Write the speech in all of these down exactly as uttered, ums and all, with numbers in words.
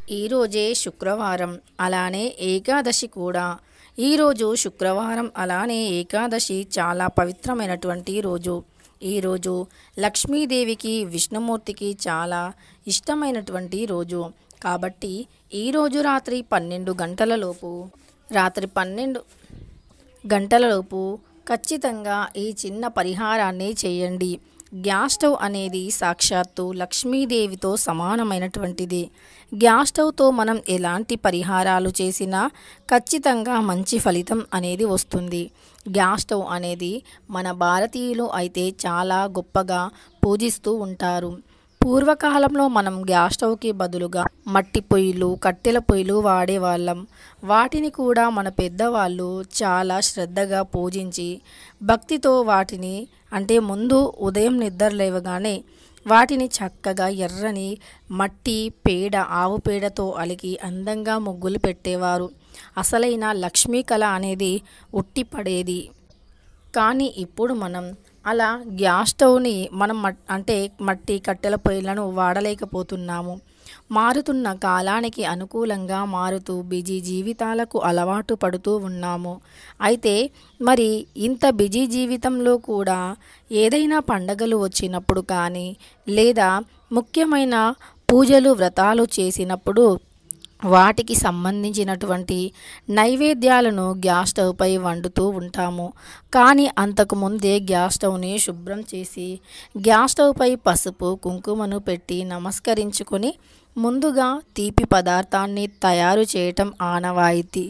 ఈరోజే శుక్రవారం, అలానే ఏకాదశి కూడా. ఈరోజు శుక్రవారం అలానే ఏకాదశి చాలా పవిత్రమైనటువంటి రోజు. ఈరోజు లక్ష్మీదేవికి విష్ణుమూర్తికి చాలా ఇష్టమైనటువంటి రోజు. కాబట్టి ఈరోజు రాత్రి పన్నెండు గంటలలోపు రాత్రి పన్నెండు గంటలలోపు ఖచ్చితంగా ఈ చిన్న పరిహారాన్ని చేయండి. గ్యాస్ స్టవ్ అనేది సాక్షాత్తు లక్ష్మీదేవితో సమానమైనటువంటిది. గ్యాస్ స్టవ్తో మనం ఎలాంటి పరిహారాలు చేసినా ఖచ్చితంగా మంచి ఫలితం అనేది వస్తుంది. గ్యాస్ స్టవ్ అనేది మన భారతీయులు అయితే చాలా గొప్పగా పూజిస్తూ ఉంటారు. పూర్వకాలంలో మనం గ్యాస్ స్టవ్కి బదులుగా మట్టి పొయ్యిలు, కట్టెల పొయ్యిలు వాడేవాళ్ళం. వాటిని కూడా మన పెద్దవాళ్ళు చాలా శ్రద్ధగా పూజించి భక్తితో వాటిని అంటే ముందు ఉదయం నిద్ర లేవగానే వాటిని చక్కగా ఎర్రని మట్టి పేడ ఆవు పేడతో అలికి అందంగా ముగ్గులు పెట్టేవారు. అసలైన లక్ష్మీ కళ అనేది ఉట్టిపడేది. కానీ ఇప్పుడు మనం అలా గ్యాస్ స్టవ్ని మనం అంటే మట్టి కట్టెల పొయ్యిలను వాడలేకపోతున్నాము. మారుతున్న కాలానికి అనుకూలంగా మారుతూ బిజీ జీవితాలకు అలవాటు పడుతూ ఉన్నాము. అయితే మరి ఇంత బిజీ జీవితంలో కూడా ఏదైనా పండగలు వచ్చినప్పుడు కానీ లేదా ముఖ్యమైన పూజలు వ్రతాలు చేసినప్పుడు వాటికి సంబంధించినటువంటి నైవేద్యాలను గ్యాస్ స్టవ్పై వండుతూ ఉంటాము. కానీ అంతకుముందే గ్యాస్ స్టవ్ని శుభ్రం చేసి గ్యాస్ స్టవ్పై పసుపు కుంకుమను పెట్టి నమస్కరించుకొని ముందుగా తీపి పదార్థాన్ని తయారు చేయటం ఆనవాయితీ.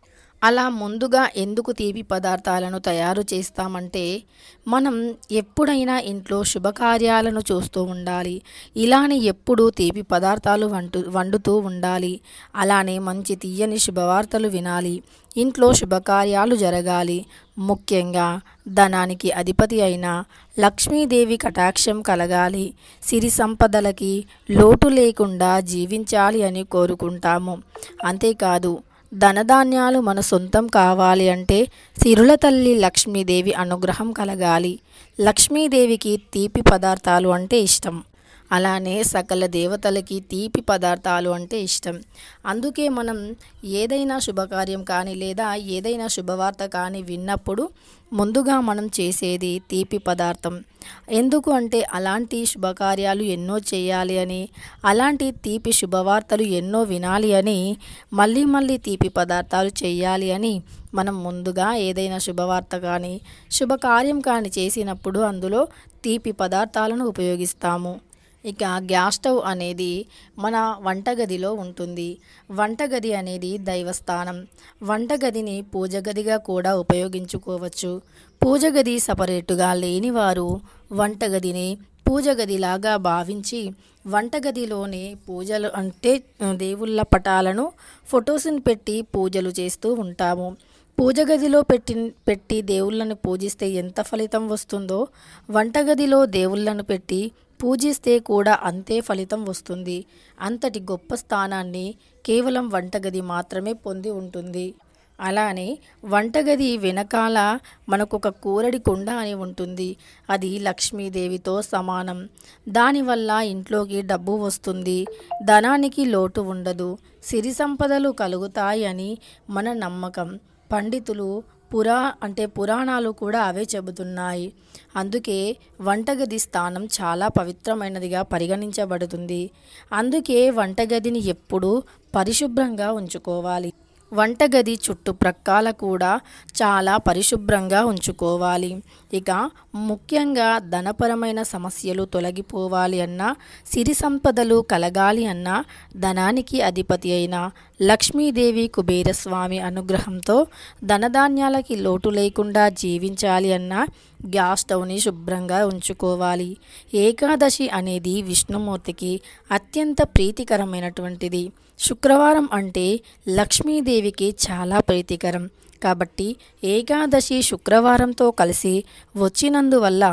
అలా ముందుగా ఎందుకు తీపి పదార్థాలను తయారు చేస్తామంటే మనం ఎప్పుడైనా ఇంట్లో శుభకార్యాలను చూస్తూ ఉండాలి. ఇలానే ఎప్పుడూ తీపి పదార్థాలు వండు వండుతూ ఉండాలి. అలానే మంచి తీయని శుభవార్తలు వినాలి. ఇంట్లో శుభకార్యాలు జరగాలి. ముఖ్యంగా ధనానికి అధిపతి అయిన లక్ష్మీదేవి కటాక్షం కలగాలి. సిరి సంపదలకి లోటు లేకుండా జీవించాలి అని కోరుకుంటాము. అంతేకాదు ధనధాన్యాలు మన సొంతం కావాలి అంటే సిరుల తల్లి లక్ష్మీదేవి అనుగ్రహం కలగాలి. లక్ష్మీదేవికి తీపి పదార్థాలు అంటే ఇష్టం. అలానే సకల దేవతలకి తీపి పదార్థాలు అంటే ఇష్టం. అందుకే మనం ఏదైనా శుభకార్యం కానీ లేదా ఏదైనా శుభవార్త కానీ విన్నప్పుడు ముందుగా మనం చేసేది తీపి పదార్థం. ఎందుకు అంటే అలాంటి శుభకార్యాలు ఎన్నో చేయాలి అని, అలాంటి తీపి శుభవార్తలు ఎన్నో వినాలి అని, మళ్ళీ మళ్ళీ తీపి పదార్థాలు చేయాలి అని మనం ముందుగా ఏదైనా శుభవార్త కానీ శుభకార్యం కానీ చేసినప్పుడు అందులో తీపి పదార్థాలను ఉపయోగిస్తాము. ఇక గ్యాస్ స్టవ్ అనేది మన వంటగదిలో ఉంటుంది. వంటగది అనేది దైవస్థానం. వంటగదిని పూజ గదిగా కూడా ఉపయోగించుకోవచ్చు. పూజ గది సపరేటుగా లేనివారు వంటగదిని పూజ గదిలాగా భావించి వంటగదిలోనే పూజలు అంటే దేవుళ్ళ పటాలను ఫొటోస్ని పెట్టి పూజలు చేస్తూ ఉంటాము. పూజ గదిలో పెట్టి పెట్టి దేవుళ్ళను పూజిస్తే ఎంత ఫలితం వస్తుందో వంటగదిలో దేవుళ్ళను పెట్టి పూజిస్తే కూడా అంతే ఫలితం వస్తుంది. అంతటి గొప్ప స్థానాన్ని కేవలం వంటగది మాత్రమే పొంది ఉంటుంది. అలానే వంటగది వెనకాల మనకు ఒక కూరడి కుండ అని ఉంటుంది. అది లక్ష్మీదేవితో సమానం. దానివల్ల ఇంట్లోకి డబ్బు వస్తుంది. ధనానికి లోటు ఉండదు. సిరి సంపదలు కలుగుతాయి అని మన నమ్మకం. పండితులు పురా అంటే పురాణాలు కూడా అవే చెబుతున్నాయి. అందుకే వంటగది స్థానం చాలా పవిత్రమైనదిగా పరిగణించబడుతుంది. అందుకే వంటగదిని ఎప్పుడూ పరిశుభ్రంగా ఉంచుకోవాలి. వంటగది చుట్టుప్రక్కల కూడా చాలా పరిశుభ్రంగా ఉంచుకోవాలి. ఇక ముఖ్యంగా ధనపరమైన సమస్యలు తొలగిపోవాలి అన్నా, సిరి సంపదలు కలగాలి అన్నా ధనానికి అధిపతి అయిన లక్ష్మీదేవి కుబేరస్వామి అనుగ్రహంతో ధనధాన్యాలకి లోటు లేకుండా జీవించాలి అన్నా గ్యాస్ స్టవ్ని శుభ్రంగా ఉంచుకోవాలి. ఏకాదశి అనేది విష్ణుమూర్తికి అత్యంత ప్రీతికరమైనటువంటిది. శుక్రవారం అంటే లక్ష్మీదేవికి చాలా ప్రీతికరం. కాబట్టి ఏకాదశి శుక్రవారంతో కలిసి వచ్చినందువల్ల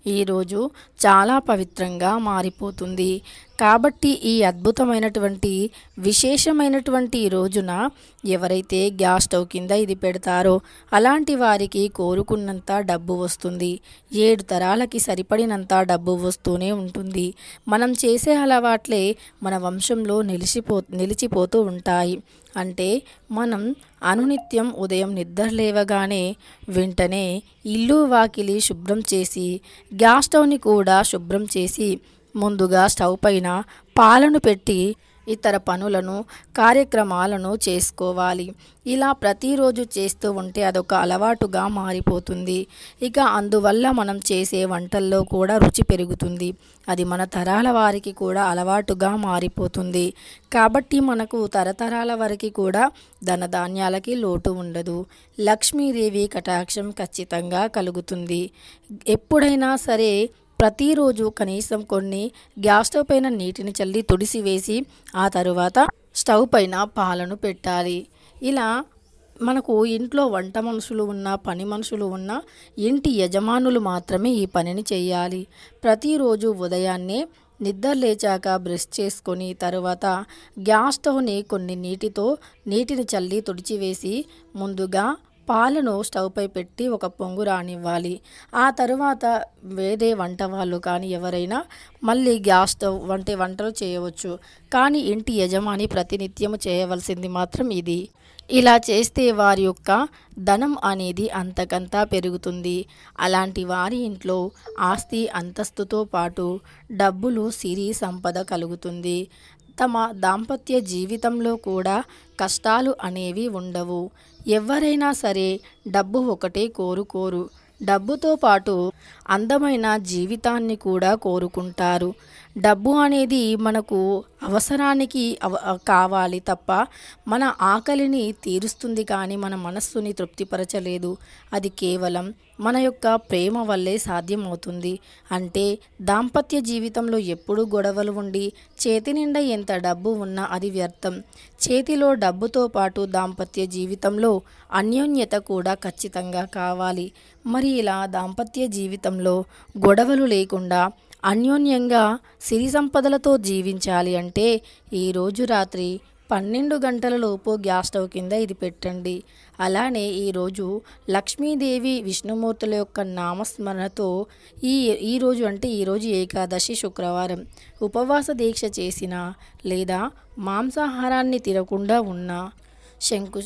ఈరోజు చాలా పవిత్రంగా మారిపోతుంది. కాబట్టి ఈ అద్భుతమైనటువంటి విశేషమైనటువంటి ఈ రోజున ఎవరైతే గ్యాస్ స్టవ్ కింద ఇది పెడతారో అలాంటి వారికి కోరుకున్నంత డబ్బు వస్తుంది. ఏడు తరాలకి సరిపడినంత డబ్బు వస్తూనే ఉంటుంది. మనం చేసే అలవాట్లే మన వంశంలో నిలిచిపో నిలిచిపోతూ ఉంటాయి. అంటే మనం అనునిత్యం ఉదయం నిద్ర లేవగానే వెంటనే ఇల్లు వాకిలి శుభ్రం చేసి గ్యాస్ స్టవ్ని కూడా శుభ్రం చేసి ముందుగా స్టవ్ పైన పాలను పెట్టి ఇతర పనులను కార్యక్రమాలను చేసుకోవాలి. ఇలా ప్రతిరోజు చేస్తూ ఉంటే అదొక అలవాటుగా మారిపోతుంది. ఇక అందువల్ల మనం చేసే వంటల్లో కూడా రుచి పెరుగుతుంది. అది మన తరాల వారికి కూడా అలవాటుగా మారిపోతుంది. కాబట్టి మనకు తరతరాల వరకు కూడా ధనధాన్యాలకి లోటు ఉండదు. లక్ష్మీదేవి కటాక్షం ఖచ్చితంగా కలుగుతుంది. ఎప్పుడైనా సరే ప్రతిరోజు కనీసం కొన్ని గ్యాస్ స్టవ్ పైన నీటిని చల్లి తుడిసివేసి ఆ తరువాత స్టవ్ పైన పాలను పెట్టాలి. ఇలా మనకు ఇంట్లో వంట మనుషులు ఉన్న పని మనుషులు ఉన్న ఇంటి యజమానులు మాత్రమే ఈ పనిని చేయాలి. ప్రతిరోజు ఉదయాన్నే నిద్ర లేచాక బ్రష్ చేసుకొని తరువాత గ్యాస్ స్టవ్ని కొన్ని నీటితో నీటిని చల్లి తుడిచివేసి ముందుగా పాలను స్టవ్ పై పెట్టి ఒక పొంగు రానివ్వాలి. ఆ తరువాత వేరే వంట వాళ్ళు కానీ ఎవరైనా మళ్ళీ గ్యాస్ స్టవ్ వంటి వంటలు చేయవచ్చు. కానీ ఇంటి యజమాని ప్రతినిత్యము చేయవలసింది మాత్రం ఇది. ఇలా చేస్తే వారి యొక్క ధనం అనేది అంతకంతా పెరుగుతుంది. అలాంటి వారి ఇంట్లో ఆస్తి అంతస్తుతో పాటు డబ్బులు సిరి సంపద కలుగుతుంది. తమ దాంపత్య జీవితంలో కూడా కష్టాలు అనేవి ఉండవు. ఎవరైనా సరే డబ్బు ఒకటే కోరుకోరు, డబ్బుతో పాటు అందమైన జీవితాన్ని కూడా కోరుకుంటారు. డబ్బు అనేది మనకు అవసరానికి అవ కావాలి తప్ప మన ఆకలిని తీరుస్తుంది కానీ మన మనస్సుని తృప్తిపరచలేదు. అది కేవలం మన యొక్క ప్రేమ వల్లే సాధ్యమవుతుంది. అంటే దాంపత్య జీవితంలో ఎప్పుడూ గొడవలు ఉండి చేతి నిండా ఎంత డబ్బు ఉన్నా అది వ్యర్థం. చేతిలో డబ్బుతో పాటు దాంపత్య జీవితంలో అన్యోన్యత కూడా ఖచ్చితంగా కావాలి. మరి ఇలా దాంపత్య జీవితంలో గొడవలు లేకుండా అన్యోన్యంగా సిరి సంపదలతో జీవించాలి అంటే ఈరోజు రాత్రి పన్నెండు గంటల లోపు గ్యాస్ స్టవ్ కింద ఇది పెట్టండి. అలానే ఈరోజు లక్ష్మీదేవి విష్ణుమూర్తుల యొక్క నామస్మరణతో ఈ ఈరోజు అంటే ఈరోజు ఏకాదశి శుక్రవారం ఉపవాస దీక్ష చేసిన లేదా మాంసాహారాన్ని తినకుండా ఉన్న శంకు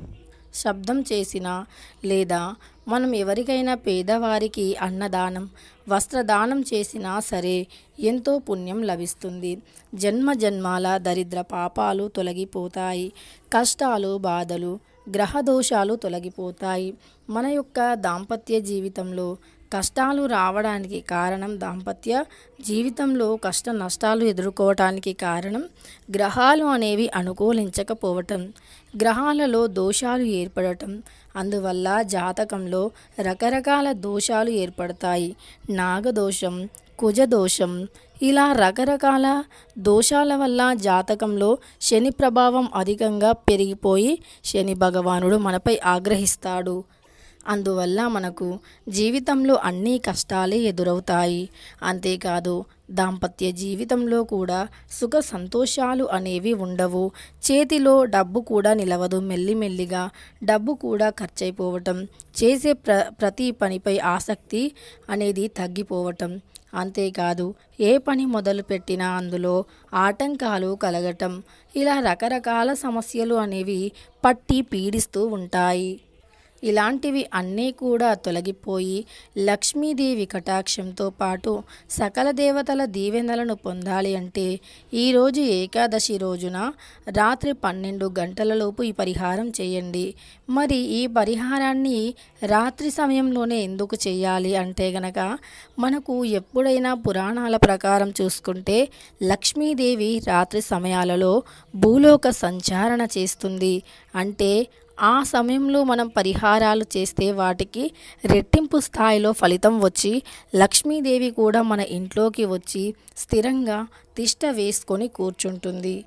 శబ్దం చేసిన లేదా మనం ఎవరికైనా పేదవారికి అన్నదానం వస్త్రదానం చేసినా సరే ఎంతో పుణ్యం లభిస్తుంది. జన్మ జన్మాల దరిద్ర పాపాలు తొలగిపోతాయి. కష్టాలు బాధలు గ్రహ దోషాలు తొలగిపోతాయి. మన యొక్క దాంపత్య జీవితంలో కష్టాలు రావడానికి కారణం దాంపత్య జీవితంలో కష్ట నష్టాలు ఎదుర్కోవటానికి కారణం గ్రహాలు అనేవి అనుకూలించకపోవటం, గ్రహాలలో దోషాలు ఏర్పడటం. అందువల్ల జాతకంలో రకరకాల దోషాలు ఏర్పడతాయి. నాగదోషం, కుజదోషం, ఇలా రకరకాల దోషాల వల్ల జాతకంలో శని ప్రభావం అధికంగా పెరిగిపోయి శని భగవానుడు మనపై ఆగ్రహిస్తాడు. అందువల్ల మనకు జీవితంలో అన్ని కష్టాలే ఎదురవుతాయి. అంతేకాదు దాంపత్య జీవితంలో కూడా సుఖ సంతోషాలు అనేవి ఉండవు. చేతిలో డబ్బు కూడా నిలవదు. మెల్లిమెల్లిగా డబ్బు కూడా ఖర్చయిపోవటం, చేసే ప్ర ప్రతి పనిపై ఆసక్తి అనేది తగ్గిపోవటం. అంతేకాదు ఏ పని మొదలుపెట్టినా అందులో ఆటంకాలు కలగటం, ఇలా రకరకాల సమస్యలు అనేవి పట్టి పీడిస్తూ ఉంటాయి. ఇలాంటివి అన్నీ కూడా తొలగిపోయి లక్ష్మీదేవి కటాక్షంతో పాటు సకల దేవతల దీవెనలను పొందాలి అంటే ఈరోజు ఏకాదశి రోజున రాత్రి పన్నెండు గంటలలోపు ఈ పరిహారం చేయండి. మరి ఈ పరిహారాన్ని రాత్రి సమయంలోనే ఎందుకు చేయాలి అంటే గనక మనకు ఎప్పుడైనా పురాణాల ప్రకారం చూసుకుంటే లక్ష్మీదేవి రాత్రి సమయాలలో భూలోక సంచారణ చేస్తుంది. అంటే ఆ సమయంలో మనం పరిహారాలు చేస్తే వాటికి రెట్టింపు స్థాయిలో ఫలితం వచ్చి లక్ష్మీదేవి కూడా మన ఇంట్లోకి వచ్చి స్థిరంగా తిష్ట వేసుకొని కూర్చుంటుంది.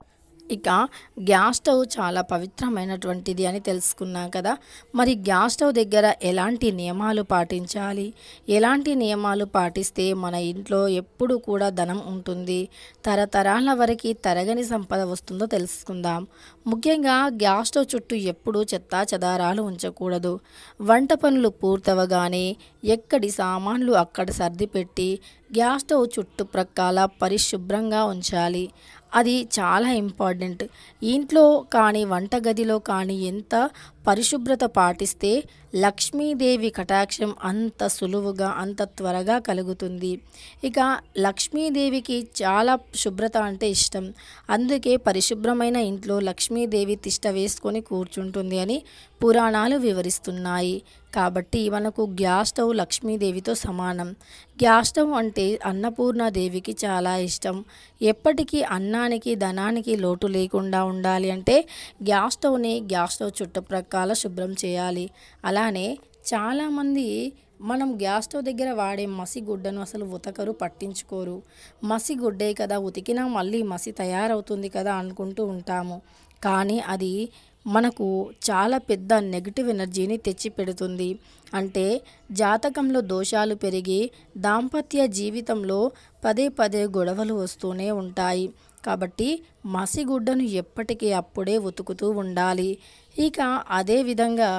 ఇక గ్యాస్ స్టవ్ చాలా పవిత్రమైనటువంటిది అని తెలుసుకున్నాం కదా. మరి గ్యాస్ స్టవ్ దగ్గర ఎలాంటి నియమాలు పాటించాలి, ఎలాంటి నియమాలు పాటిస్తే మన ఇంట్లో ఎప్పుడు కూడా ధనం ఉంటుంది, తరతరాల వరకు తరగని సంపద వస్తుందో తెలుసుకుందాం. ముఖ్యంగా గ్యాస్ స్టవ్ చుట్టూ ఎప్పుడూ చెత్తా చెదారాలు ఉంచకూడదు. వంట పనులు పూర్తవగానే ఎక్కడి సామాన్లు అక్కడ సర్దిపెట్టి గ్యాస్ స్టవ్ చుట్టుప్రక్కల పరిశుభ్రంగా ఉంచాలి. అది చాలా ఇంపార్టెంట్. ఇంట్లో కానీ వంటగదిలో కానీ ఎంత పరిశుభ్రత పాటిస్తే లక్ష్మీదేవి కటాక్షం అంత సులువుగా అంత త్వరగా కలుగుతుంది. ఇక లక్ష్మీదేవికి చాలా శుభ్రత అంటే ఇష్టం. అందుకే పరిశుభ్రమైన ఇంట్లో లక్ష్మీదేవి తిష్ట వేసుకొని కూర్చుంటుంది అని పురాణాలు వివరిస్తున్నాయి. కాబట్టి మనకు గ్యాస్ స్టవ్ లక్ష్మీదేవితో సమానం. గ్యాస్ స్టవ్ అంటే అన్నపూర్ణాదేవికి చాలా ఇష్టం. ఎప్పటికీ అన్నానికి ధనానికి లోటు లేకుండా ఉండాలి అంటే గ్యాస్ స్టవ్ని గ్యాస్ స్టవ్ చుట్టుప్రక్కల శుభ్రం చేయాలి. అలానే చాలామంది మనం గ్యాస్ స్టవ్ దగ్గర వాడే మసిగుడ్డను అసలు ఉతకరు, పట్టించుకోరు. మసిగుడ్డే కదా, ఉతికినా మళ్ళీ మసి తయారవుతుంది కదా అనుకుంటూ ఉంటాము. కానీ అది మనకు చాలా పెద్ద నెగిటివ్ ఎనర్జీని తెచ్చిపెడుతుంది. అంటే జాతకంలో దోషాలు పెరిగి దాంపత్య జీవితంలో పదే పదే గొడవలు వస్తూనే ఉంటాయి. కాబట్టి మసిగుడ్డను ఎప్పటికీ అప్పుడే ఉతుకుతూ ఉండాలి. ఇక అదేవిధంగా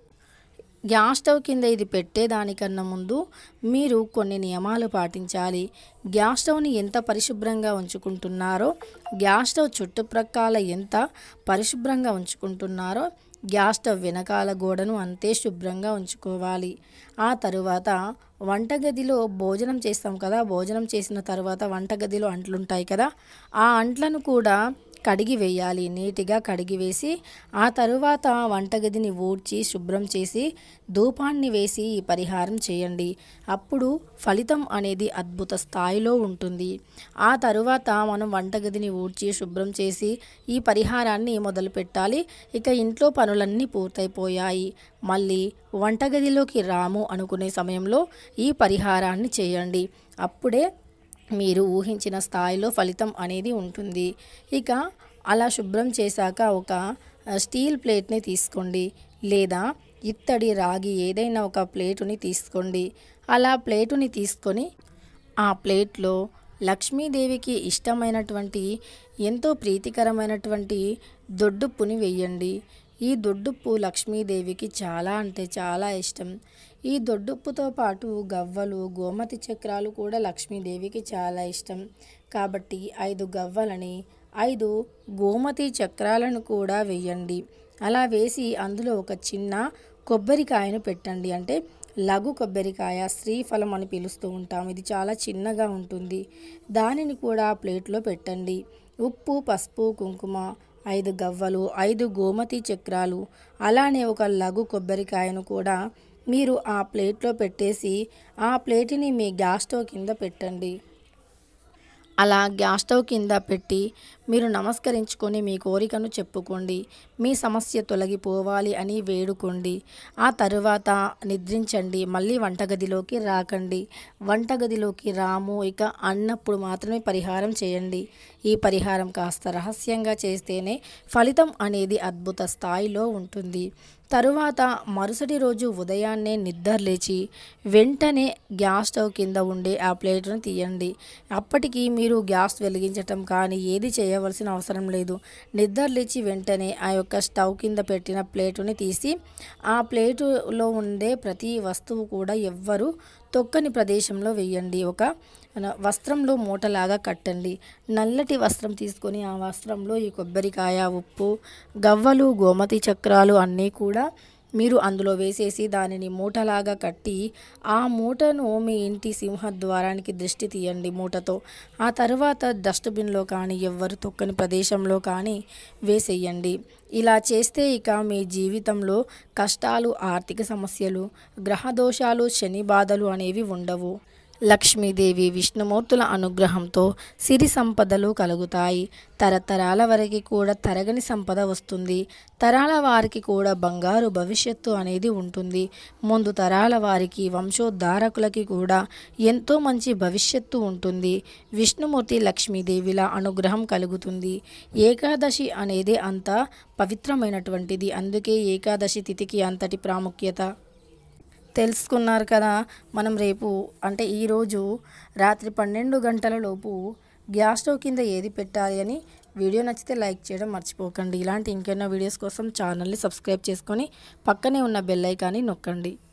గ్యాస్ స్టవ్ కింద ఇది పెట్టేదానికన్నా ముందు మీరు కొన్ని నియమాలు పాటించాలి. గ్యాస్ స్టవ్ని ఎంత పరిశుభ్రంగా ఉంచుకుంటున్నారో, గ్యాస్ స్టవ్ చుట్టుప్రక్కల ఎంత పరిశుభ్రంగా ఉంచుకుంటున్నారో గ్యాస్ స్టవ్ వెనకాల గోడను అంతే శుభ్రంగా ఉంచుకోవాలి. ఆ తరువాత వంటగదిలో భోజనం చేస్తాం కదా, భోజనం చేసిన తర్వాత వంటగదిలో అంట్లుంటాయి కదా, ఆ అంట్లను కూడా కడిగి వేయాలి. నీట్గా కడిగి వేసి ఆ తరువాత వంటగదిని ఊడ్చి శుభ్రం చేసి ధూపాన్ని వేసి ఈ పరిహారం చేయండి. అప్పుడు ఫలితం అనేది అద్భుత స్థాయిలో ఉంటుంది. ఆ తరువాత మనం వంటగదిని ఊడ్చి శుభ్రం చేసి ఈ పరిహారాన్ని మొదలు పెట్టాలి. ఇక ఇంట్లో పనులన్నీ పూర్తయిపోయాయి, మళ్ళీ వంటగదిలోకి రాము అనుకునే సమయంలో ఈ పరిహారాన్ని చేయండి. అప్పుడే మీరు ఊహించిన స్థాయిలో ఫలితం అనేది ఉంటుంది. ఇక అలా శుభ్రం చేశాక ఒక స్టీల్ ప్లేట్ని తీసుకోండి, లేదా ఇత్తడి రాగి ఏదైనా ఒక ప్లేటుని తీసుకోండి. అలా ప్లేటుని తీసుకొని ఆ ప్లేట్లో లక్ష్మీదేవికి ఇష్టమైనటువంటి ఎంతో ప్రీతికరమైనటువంటి దొడ్డుప్పుని వేయండి. ఈ దొడ్డుప్పు లక్ష్మీదేవికి చాలా అంటే చాలా ఇష్టం. ఈ దొడ్డుప్పుతో పాటు గవ్వలు, గోమతి చక్రాలు కూడా లక్ష్మీదేవికి చాలా ఇష్టం. కాబట్టి ఐదు గవ్వలని, ఐదు గోమతి చక్రాలను కూడా వేయండి. అలా వేసి అందులో ఒక చిన్న కొబ్బరికాయను పెట్టండి. అంటే లఘు కొబ్బరికాయ, శ్రీఫలం అని పిలుస్తూ ఉంటాం. ఇది చాలా చిన్నగా ఉంటుంది. దానిని కూడా ప్లేట్లో పెట్టండి. ఉప్పు, పసుపు, కుంకుమ, ఐదు గవ్వలు, ఐదు గోమతి చక్రాలు, అలానే ఒక లఘు కొబ్బరికాయను కూడా మీరు ఆ ప్లేట్లో పెట్టేసి ఆ ప్లేట్ని మీ గ్యాస్ స్టవ్ కింద పెట్టండి. అలా గ్యాస్ స్టవ్ కింద పెట్టి మీరు నమస్కరించుకొని మీ కోరికను చెప్పుకోండి. మీ సమస్య తొలగిపోవాలి అని వేడుకోండి. ఆ తరువాత నిద్రించండి. మళ్ళీ వంటగదిలోకి రాకండి. వంటగదిలోకి రాము ఇక అన్నప్పుడు మాత్రమే పరిహారం చేయండి. ఈ పరిహారం కాస్త రహస్యంగా చేస్తేనే ఫలితం అనేది అద్భుత స్థాయిలో ఉంటుంది. తరువాత మరుసటి రోజు ఉదయాన్నే నిద్రలేచి వెంటనే గ్యాస్ స్టవ్ కింద ఉండే ఆ ప్లేట్ను తీయండి. అప్పటికి మీరు గ్యాస్ వెలిగించటం కానీ ఏది చేయవలసిన అవసరం లేదు. నిద్రలేచి వెంటనే ఆ యొక్క స్టవ్ కింద పెట్టిన ప్లేటుని తీసి ఆ ప్లేటులో ఉండే ప్రతి వస్తువు కూడా ఎవ్వరూ తొక్కని ప్రదేశంలో వేయండి. ఒక వస్త్రంలో మూటలాగా కట్టండి. నల్లటి వస్త్రం తీసుకొని ఆ వస్త్రంలో ఈ కొబ్బరికాయ, ఉప్పు, గవ్వలు, గోమతి చక్రాలు అన్నీ కూడా మీరు అందులో వేసేసి దానిని మూటలాగా కట్టి ఆ మూటను మీ ఇంటి సింహద్వారానికి దృష్టి తీయండి మూటతో. ఆ తర్వాత డస్ట్బిన్లో కానీ ఎవ్వరు తొక్కని ప్రదేశంలో కానీ వేసేయండి. ఇలా చేస్తే ఇక మీ జీవితంలో కష్టాలు, ఆర్థిక సమస్యలు, గ్రహదోషాలు, శని బాధలు అనేవి ఉండవు. లక్ష్మీదేవి విష్ణుమూర్తుల అనుగ్రహంతో సిరి సంపదలు కలుగుతాయి. తరతరాల వరకు కూడా తరగని సంపద వస్తుంది. తరాల వారికి కూడా బంగారు భవిష్యత్తు అనేది ఉంటుంది. ముందు తరాల వారికి వంశోద్ధారకులకి కూడా ఎంతో మంచి భవిష్యత్తు ఉంటుంది. విష్ణుమూర్తి లక్ష్మీదేవిల అనుగ్రహం కలుగుతుంది. ఏకాదశి అనేది అంత పవిత్రమైనటువంటిది. అందుకే ఏకాదశి తిథికి అంతటి ప్రాముఖ్యత. తెలుసుకున్నారు కదా. మనం రేపు అంటే ఈరోజు రాత్రి పన్నెండు గంటల లోపు గ్యాస్ స్టవ్ కింద ఏది పెట్టాలి అని. వీడియో నచ్చితే లైక్ చేయడం మర్చిపోకండి. ఇలాంటి ఇంకెన్నో వీడియోస్ కోసం ఛానల్ని సబ్స్క్రైబ్ చేసుకొని పక్కనే ఉన్న బెల్ ఐకాన్ని నొక్కండి.